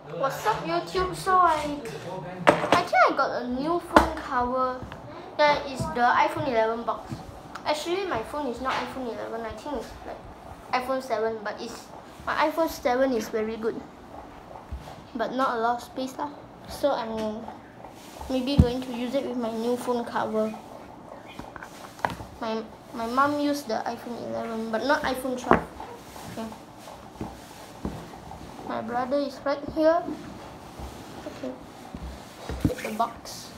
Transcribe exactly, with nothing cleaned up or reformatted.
What's up YouTube? So I I think I got a new phone cover. That is the iPhone eleven box. Actually my phone is not iPhone eleven, I think it's like iPhone seven, but it's my iPhone seven is very good. But not a lot of space lah. So I'm maybe going to use it with my new phone cover. My my mom used the iPhone eleven, but not iPhone twelve. Okay. My brother is right here. Okay. Get the box.